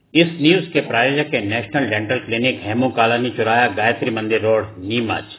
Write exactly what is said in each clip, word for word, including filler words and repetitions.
इस न्यूज के प्रायोजक है national dental clinic, Hemu colony चौराहा, गायत्री मंदिर रोड, नीमच।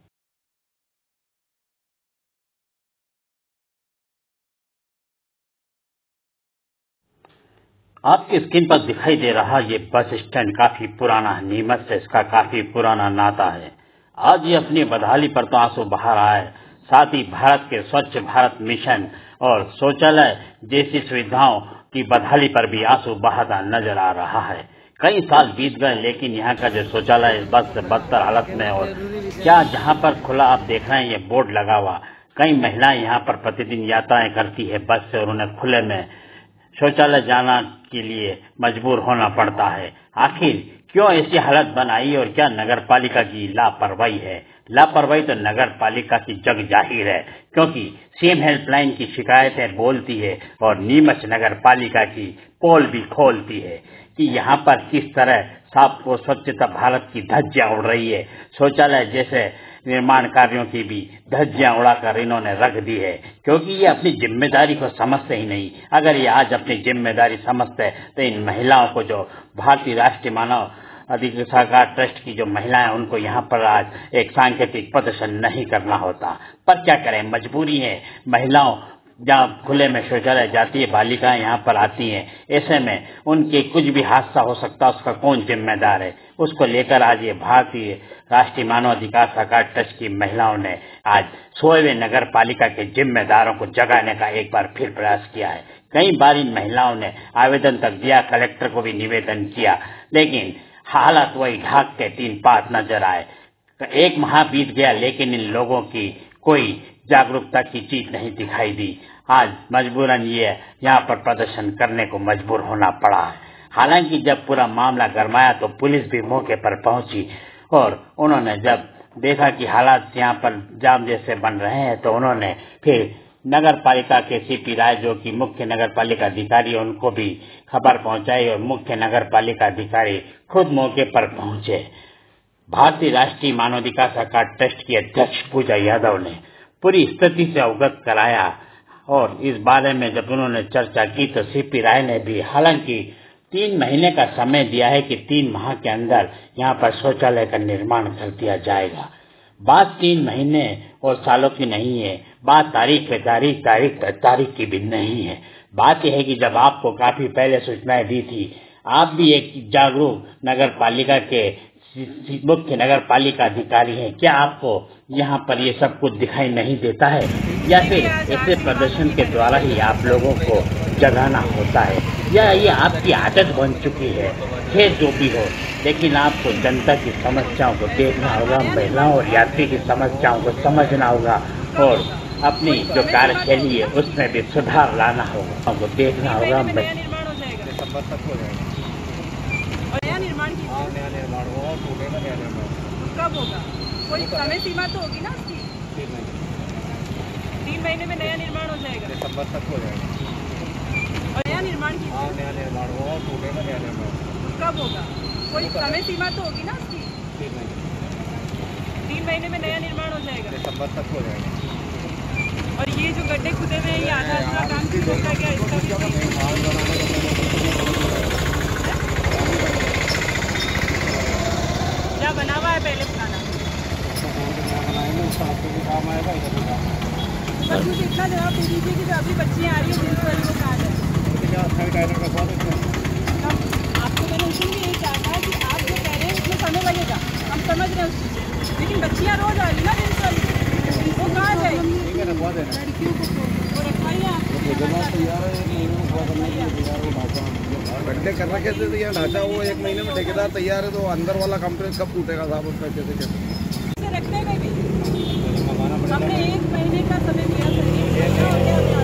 आपकी स्क्रीन पर दिखाई दे रहा ये बस स्टैंड काफी पुराना, नीमच से इसका काफी पुराना नाता है। आज ये अपनी बदहाली पर तो आंसू बहा रहा है, साथ ही भारत के स्वच्छ भारत मिशन और शौचालय जैसी सुविधाओं की बदहाली पर भी आंसू बहाता नजर आ रहा है। कई साल बीत गए, लेकिन यहाँ का जो शौचालय इस बस से बदतर हालत में, और क्या जहाँ पर खुला आप देख रहे हैं ये बोर्ड लगा हुआ, कई महिलाएं यहाँ पर प्रतिदिन यात्राएं करती है बस से और उन्हें खुले में शौचालय जाना के लिए मजबूर होना पड़ता है। आखिर क्यों ऐसी हालत बनाई और क्या नगर पालिका की लापरवाही है? लापरवाही तो नगर पालिका की जग जाहिर है, क्योंकि सीएम हेल्पलाइन की शिकायतें बोलती है और नीमच नगर पालिका की पोल भी खोलती है कि यहाँ पर किस तरह साफ को स्वच्छता भारत की धज्जियां उड़ रही है। शौचालय जैसे निर्माण कार्यों की भी धज्जियां उड़ाकर इन्होंने रख दी है, क्योंकि ये अपनी जिम्मेदारी को समझते ही नहीं। अगर ये आज अपनी जिम्मेदारी समझते तो इन महिलाओं को, जो भारतीय राष्ट्रीय मानव अधिकार ट्रस्ट की जो महिलाएं, उनको यहाँ पर आज एक सांकेतिक प्रदर्शन नहीं करना होता। पर क्या करें, मजबूरी है। महिलाओं जहाँ खुले में शौचालय जाती है, बालिकाएं यहाँ पर आती हैं, ऐसे में उनके कुछ भी हादसा हो सकता है, उसका कौन जिम्मेदार है? उसको लेकर आज ये भारतीय राष्ट्रीय मानव अधिकार सरकार ट्रस्ट की महिलाओं ने आज सोलहवें नगर पालिका के जिम्मेदारों को जगाने का एक बार फिर प्रयास किया है। कई बार इन महिलाओं ने आवेदन तक दिया, कलेक्टर को भी निवेदन किया, लेकिन हालात वही ढाक के तीन पात नजर आए। एक माह बीत गया, लेकिन इन लोगों की कोई जागरूकता की चीज नहीं दिखाई दी। आज मजबूरन ये यहाँ पर प्रदर्शन करने को मजबूर होना पड़ा है। हालांकि जब पूरा मामला गरमाया तो पुलिस भी मौके पर पहुंची और उन्होंने जब देखा कि हालात यहाँ पर जाम जैसे बन रहे हैं, तो उन्होंने फिर नगर पालिका के सीपी राय, जो कि मुख्य नगर पालिका अधिकारी, उनको भी खबर पहुंचाई और मुख्य नगर पालिका अधिकारी खुद मौके पर पहुंचे। भारतीय राष्ट्रीय मानवाधिकार सरकार ट्रस्ट की अध्यक्ष पूजा यादव ने पूरी स्थिति से अवगत कराया और इस बारे में जब उन्होंने चर्चा की तो सीपी राय ने भी हालांकि तीन महीने का समय दिया है कि तीन माह के अंदर यहाँ पर शौचालय का निर्माण कर दिया जाएगा। बात तीन महीने और सालों की नहीं है, बात तारीख पे तारीख तारीख पे तारीख की भी नहीं है। बात यह है कि जब आपको काफी पहले सूचनाएं दी थी, आप भी एक जागरूक नगर पालिका के मुख्य नगर पालिका अधिकारी हैं, क्या आपको यहाँ पर ये सब कुछ दिखाई नहीं देता है, या फिर ऐसे प्रदर्शन के द्वारा ही आप लोगों को जगाना होता है, या ये आपकी आदत बन चुकी है? खैर जो भी हो, लेकिन आपको जनता की समस्याओं को देखना होगा, महिलाओं और यात्री की समस्याओं को समझना होगा और अपनी जो कार्यशैली है उसमें भी सुधार लाना होगा, हमको देखना होगा। और नया निर्माण की हाँ नया निर्माण होगा और टूटेगा नया निर्माण कब होगा? कोई समय सीमा तो होगी ना उसकी? तीन महीने तीन महीने में नया निर्माण हो जाएगा, दिसंबर तक हो जाएगा। और नया निर्माण की हाँ नया निर्माण होगा और टूटेगा नया निर्माण कब होगा? कोई समय सीमा तो होगी ना उसकी? तीन महीने तीन महीने में नया निर्माण हो जाएगा, दिसंबर तक हो जाएगा। और ये जो गड्ढे खुदे हुए हैं, ये आधा अधूरा काम शुरू होगा क्या? इसका क्या बना हुआ है पहले पुराना? काम आएगा बस मुझे इतना जवाब दे दीजिए कि जो अभी बच्चियाँ आ रही है जिनको वो कहा जाए। आपको मैंने इसलिए यही कहा था कि आप जो कह रहे हैं उसमें समय लगेगा, हम समझ रहे हैं उस चीज़ से, लेकिन बच्चियाँ रोज आ रही ना दिन वाली, वो कहाँ जाएगी? वो रखवाइए गड्ढे करना कैसे तैयार ढांचा वो एक महीने में ठेकेदार तैयार है, तो अंदर वाला कम्प्लेक्स कब टूटेगा साहब? उसका कैसे कैसे रखने का भी हमने एक महीने का समय दिया था।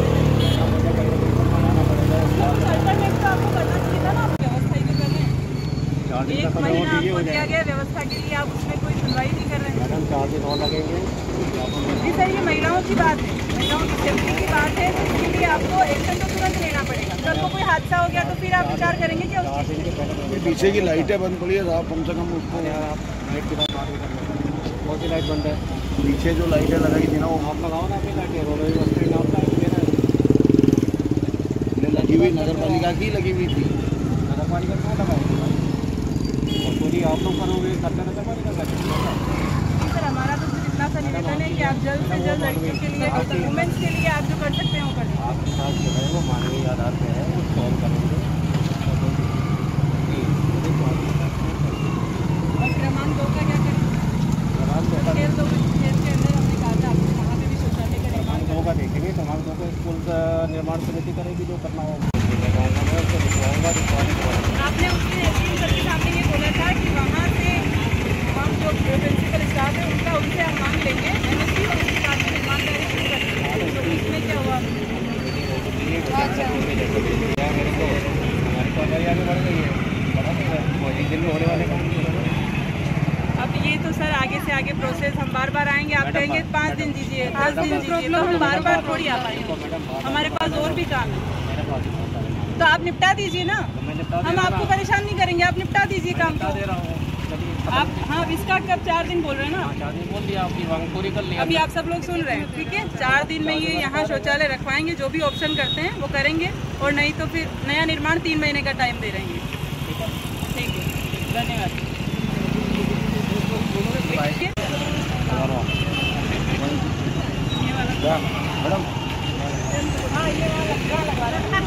अल्टरनेट तो आपको करना चाहिए था ना, आप व्यवस्था ही तो कर रहे हैं। एक महीना आपको दिया गया व्यवस्था के लिए, आप उसमें कोई सुनवाई नहीं कर रहे हैं। मैडम चार दिन और लगेंगे जी सर, ये महिलाओं की बात है, महिलाओं की सेफ्टी की बात है, तो इसके लिए आपको एक्शन तो तुरंत लेना पड़ेगा। कल को कोई हादसा हो गया तो फिर आप विचार करेंगे कि उसकी पीछे की लाइटें बंद पड़ी है साहब, कम से कम उसको यार आप लाइट की बात बहुत सी लाइट बंद है। पीछे जो लाइटें लगाई थी ना वो आप लगाओ ना अपनी लाइटें, रोड बस्ती में आप लाइट देना लगी हुई नगर पालिका की लगी हुई थी। पानी का क्यों लगाएंगे और पूरी आप लोग करोगे खर्चा नगर पानी का सर हमारा तो सिर्फ इतना सा निवेदन है कि आप जल्द से जल्द लड़कियों के लिए वुमेन्स के लिए आप जो कर सकते हैं वो करें। आपके साथ जो है वो मानवीय आधार पे है वो सॉल्व करेंगे और क्रमांक दो का क्या करें? खेल दो खेल के अंदर हमने कहा था आपको वहाँ पे भी शौचालय का निर्माण दो का देखेंगे तो हमारे दो को स्कूल का निर्माण समिति करेगी जो करना होगा। आपने उसके एसडीएम सर के सामने ये बोला था कि वहाँ से हम जो प्रिंसिपल स्टाफ है उनका उनसे हम मांग लेंगे एमएसपी और उसके साथ में निर्माण कार्य शुरू करेंगे। तो इसमें क्या हुआ? अच्छा मेरे को हमारी तो आगे आगे बढ़ गई है बड़ा एक दिन में होने वाले काम नहीं। अब ये तो सर आगे से आगे प्रोसेस हम बार बार आएंगे, आप कहेंगे पाँच दिन दीजिए दस दिन दीजिए तो हम बार बार थोड़ी आ पाएंगे, हमारे पास और भी काम है। तो आप निपटा दीजिए ना, हम आपको परेशान नहीं करेंगे, आप निपटा दीजिए काम को। आप हाँ इसका कब चार दिन बोल रहे हैं ना, बोल दिया आपकी मांग पूरी कर ली। अभी आप सब लोग सुन रहे हैं, ठीक है। चार दिन में ये यहाँ शौचालय रखवाएंगे, जो भी ऑप्शन करते हैं वो करेंगे, और नहीं तो फिर नया निर्माण तीन महीने का टाइम दे रहेंगे। ठीक है, धन्यवाद। मैडम हाँ ये वाला क्या लगा रहा है?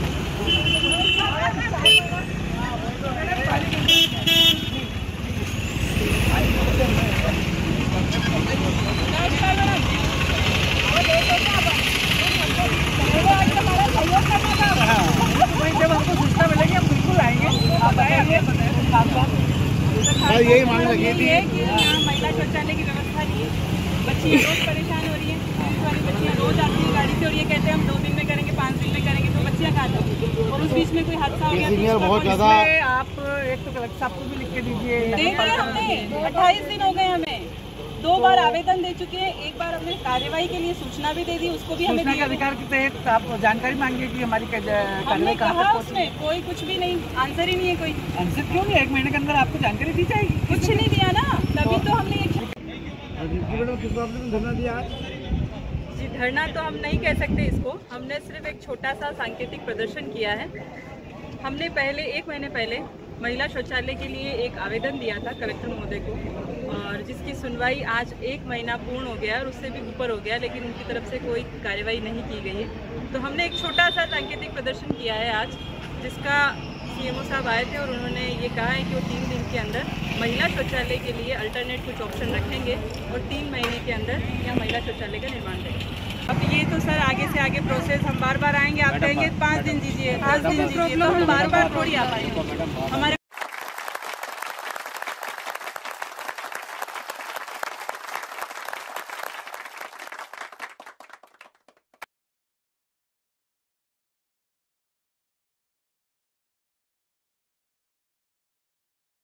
जब हमको सूचना मिलेगी हम बिल्कुल आएंगे, आप आएंगे यही मांग लगी थी कि यहाँ महिला शौचालय की व्यवस्था नहीं है। बच्चियाँ रोज परेशान हो रही हैं, पुलिस वाली बच्चियाँ रोज आती हैं गाड़ी से और ये कहते हैं हम दो दिन में करेंगे पाँच दिन में करेंगे, तो बच्चियाँ कहाँ जाएंगी? और उस बीच में कोई हादसा हो गया बहुत ज़्यादा। आप एक तो कलेक्टर साहब को भी लिख के दीजिए। दे दिया हमने, अट्ठाईस दिन हो गए हमें, दो बार आवेदन दे चुके हैं, एक बार हमने कार्यवाही के लिए सूचना भी दे दी, उसको भी हमें अधिकार के तहत आप जानकारी मांगिए कि हमारी हमने कहा उसमें कोई कुछ भी नहीं, आंसर ही नहीं है कोई। आंसर क्यों नहीं? एक महीने के अंदर आपको जानकारी दी जाएगी। कुछ नहीं दिया ना, तभी तो हमने ये धरना दिया है। जी धरना तो हम नहीं कह सकते इसको, हमने सिर्फ एक छोटा सा सांकेतिक प्रदर्शन किया है। हमने पहले एक महीने पहले महिला शौचालय के लिए एक आवेदन दिया था कलेक्टर महोदय को, और जिसकी सुनवाई आज एक महीना पूर्ण हो गया और उससे भी ऊपर हो गया, लेकिन उनकी तरफ से कोई कार्रवाई नहीं की गई है। तो हमने एक छोटा सा सांकेतिक प्रदर्शन किया है आज, जिसका सीएमओ साहब आए थे और उन्होंने ये कहा है कि वो तीन दिन के अंदर महिला शौचालय के लिए अल्टरनेट कुछ ऑप्शन रखेंगे और तीन महीने के अंदर यहाँ महिला शौचालय का निर्माण करेंगे। अब ये तो सर आगे से आगे प्रोसेस हम बार बार आएंगे, आप कहेंगे पाँच दिन दीजिए दस दिन दीजिए तो हम बार बार थोड़ी आ पाएंगे, हमारे